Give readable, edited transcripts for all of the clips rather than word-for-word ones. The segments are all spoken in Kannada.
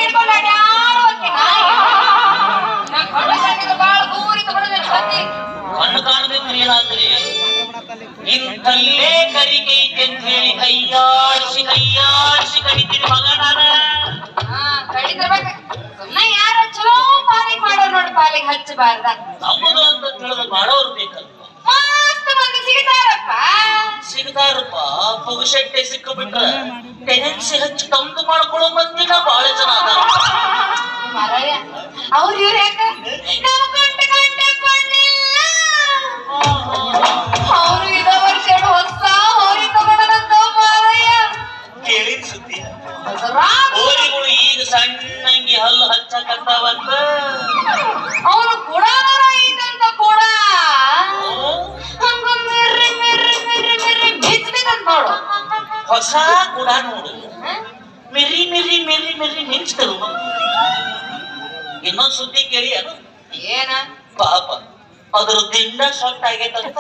ಹಿಡ್ಕೊಂಡು ಆಡುವಕ್ಕೆ ನಾಯಿ ನಾ ಕಣ್ಣು ಕಂಡಿದ್ದು ಬಾಳ ದೂರಿತ ಬಡದ ಹತ್ತಿ ಕಣ್ಣು ಕಾಣದೆ ಏನಾದ್ರೆ ಇಂಥಲ್ಲೇ ಕರಿಕೈತೆ ಅಂತ ಹೇಳಿ ಕೈಯಾಡಿಸಿ ಕಡಿತೀನಿ ಮಗ ನಾನ ಕಡಿದಿರ್ಬೇಕು ಸುಮ್ಮನೆ ಯಾರ ಚಲೋ ಪಾಲಿಗೆ ಮಾಡೋರು ನೋಡಿ ಪಾಲಿಗೆ ಹಚ್ಚಬಾರ್ದ ನಮ್ಮದು ಅಂತ ತಿಳಿದು ಮಾಡೋರು ಬೇಕಲ್ಲ ಮಸ್ತ್ ಮಂದಿ ಸಿಗ್ತಾರಪ್ಪ ಪುಗುಶೆಟ್ಟೆ ಸಿಕ್ಕು ಬಿಟ್ರ ಟೆನೆನ್ಸಿ ಹಚ್ಚಿ ತಂದು ಮಾಡ್ಕೊಳ್ಳೋ ಮಂದಿನ ಬಹಳ ಜನ ಅದಾರ ಅವ್ರು ಇವ್ರು ಯಾಕ ನಾವು ಗಂಟೆ ಕೊಂಡಿಲ್ಲ ಅವರು ಇದ ವರ್ಷ ಹೊಸ ಹೋರಿ ತಗೊಂಡಂತ ಮಾರಯ್ಯ ಕೇಳಿದ ಸುದ್ದಿ ಹೋರಿಗಳು ಈಗ ಸಣ್ಣಂಗಿ ಹಲ್ಲು ಹಚ್ಚಕತ್ತಾವಂತ ಅವನು ಕೂಡ ಐತಂತ ಕೂಡ ಹಂಗ ಮೆರ್ರಿ ಮೆರ್ರಿ ಮೆರ್ರಿ ಮೆರ್ರಿ ಮಿಚ್ಬಿದಂತ ನೋಡು ಹೊಸ ಕೂಡ ನೋಡು ಮಿರಿ ಮಿರಿ ಮಿರಿ ಮಿರಿ ಮಿಂಚ್ತರು ಇನ್ನೊಂದ್ ಸುದ್ದಿ ಕೇಳಿ ಅದು ಏನ ಪಾಪ ಅದ್ರ ದಿಂಡ ಸೊಟ್ಟ ಆಗೈತಂತ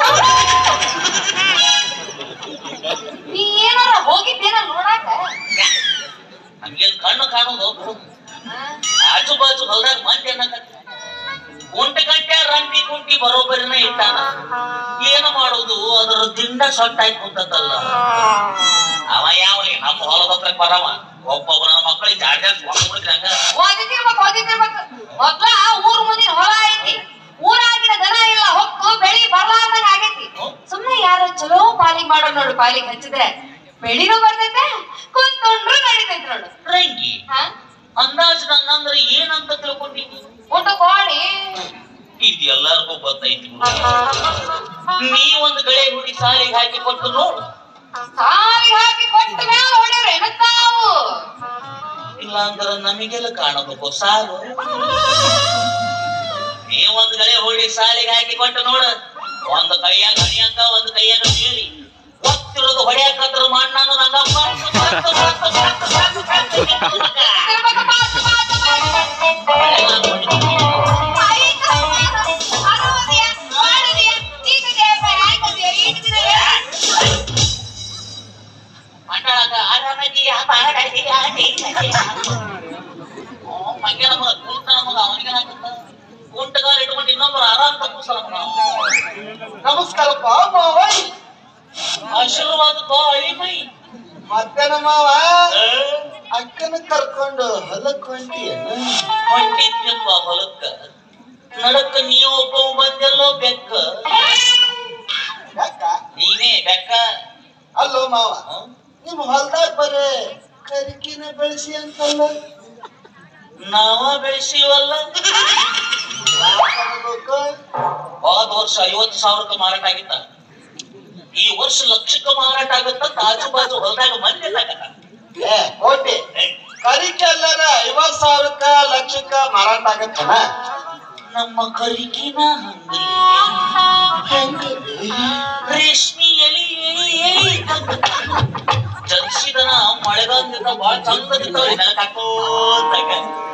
ನೀ ಏನಾರ ಹೋಗಿದ್ದೇನ ನೋಡಾಕ ನಮ್ಗೇನ್ ಕಣ್ಣು ಕಾಣೋದು ಆಜು ಬಾಜು ಹೊಲ್ದಾಗ ಮಂದಿ ಅನ್ನಕ ಕುಂಟೆ ಗಂಟೆ ರಂಟಿ ಕುಂಟಿ ಬರೋಬ್ಬರಿನ ಇಟ್ಟಾನ ಏನು ಮಾಡೋದು ಅದರ ದಿಂಡ ಸೊಟ್ಟ ಆಗಿ ಕುಂತಲ್ಲ ಅವ ಯಾವ ನಮ್ಮ ಹೊಲದ ಹತ್ರ ಬರವ ಒಬ್ಬೊಬ್ಬರ ಮಕ್ಕಳಿಗೆ ಜಾಡ್ಯಾಸ್ ಓದಿತಿರ್ಬೇಕು ಮೊದ್ಲ ಊರ್ ಮುಂದಿನ ಹೊಲ ಐತಿ ಊರಾಗಿನ ದನ ಇಲ್ಲ ಹೊಕ್ಕು ಬೆಳಿ ಬರ್ಲಾರ್ದಂಗ ಆಗೈತಿ ಸುಮ್ನೆ ಯಾರ ಚಲೋ ಪಾಲಿಗೆ ಮಾಡೋ ನೋಡು ಪಾಲಿಗೆ ಹಚ್ಚಿದ್ರೆ ಬೆಳಿನೂ ಬರ್ತೈತೆ ಕುಂತ್ಕೊಂಡ್ರು ನಡೀತೈತಿ ನೋಡು ರಂಗಿ ಅಂದಾಜು ನಂಗಂದ್ರೆ ಏನಂತ ತಿಳ್ಕೊಂಡಿದ್ದಿ ಊಟ ಕೋಳಿ ಇದು ಎಲ್ಲರಿಗೂ ಗೊತ್ತೈತಿ ನೀ ಒಂದು ಗಳೆ ಹುಡಿ ಸಾಲಿಗೆ ಹಾಕಿ ಕೊಟ್ಟು ನೋಡು ಸಾಲಿಗೆ ಹಾಕಿ ಕೊಟ್ಟ ಮೇಲೆ ಹೊಡೆಯವ್ರೆ ತಾವು ಇಲ್ಲ ಅಂದ್ರೆ ನಮಗೆಲ್ಲ ಕಾಣಬೇಕು ಸಾಲು ನೀ ಒಂದು ಗಳೆ ಹುಡಿ ಸಾಲಿಗೆ ಹಾಕಿ ಕೊಟ್ಟು ನೋಡ ಒಂದು ಕೈಯಾಗ ಹಣಿಯಂಗ ಒಂದು ಕೈಯಾಗ ಬೀಳಿ ಒತ್ತಿರೋದು ಹೊಡೆಯಕತ್ರ ಮಣ್ಣನ್ನು ನಂಗಪ್ಪ ಕುಂಟಗಾರ ಇಟ್ಕೊಂಡು ಇನ್ನೊಬ್ಬರು ಆರಾಮ್ ತಪ್ಪಿಸಲ ನಮಸ್ಕಾರಪ್ಪ ಮಾವ ಆಶೀರ್ವಾದ ಬಾಯಿ ಮೈ ಮತ್ತೇನ ಮಾವ ಅಕ್ಕನ ಕರ್ಕೊಂಡು ಹೊಲಕ್ ಹೊಂಟಿದ್ಯಪ್ಪ ಹೊಲಕ್ಕ ನಡಕ್ಕ ನೀವು ಒಬ್ಬ ಬಂದೆಲ್ಲೋ ಬೆಕ್ಕ ನೀನೇ ಬೆಕ್ಕ ಅಲ್ಲೋ ಮಾವ ನಿಮ್ ಹೊಲ್ದಾಗ ಬರೇ ಕರಿಕಿನ ಬೆಳೆಸಿ ಅಂತಲ್ಲ ನಾವ ಬೆಳೆಸಿವಲ್ಲ ಹೋದ ವರ್ಷ 50,000 ಮಾರಾಟ ಆಗಿತ್ತ ಈ ವರ್ಷ ಲಕ್ಷಕ್ಕೆ ಮಾರಾಟ ಆಗುತ್ತ ಆಜು ಬಾಜು ಹೊಲದಾಗ ಮಂದಿ ಕೋಟಿ ಕರಿಕೆ ಎಲ್ಲರ 50,000 ಲಕ್ಷಕ್ಕ ಮಾರಾಟ ಆಗತ್ತನ ನಮ್ಮ ಕರಿಕಿನ ರೇಷ್ಮಿ ಎಲಿ ಜನ್ಸಿದನ ಮಳೆಗಾಲದಿಂದ ಬಹಳ ಚಂದದಿದ್ದಾವೆ ನೆಲಕ್ ಹಾಕೋದಾಗ